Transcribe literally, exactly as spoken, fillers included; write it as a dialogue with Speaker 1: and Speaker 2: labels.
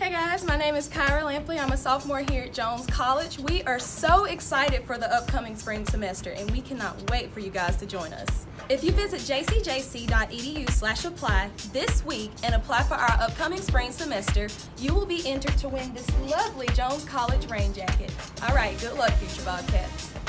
Speaker 1: Hey guys, my name is Kyra Lampley. I'm a sophomore here at Jones College. We are so excited for the upcoming spring semester and we cannot wait for you guys to join us. If you visit j c j c dot e d u slash apply this week and apply for our upcoming spring semester, you will be entered to win this lovely Jones College rain jacket. All right, good luck, future Bobcats.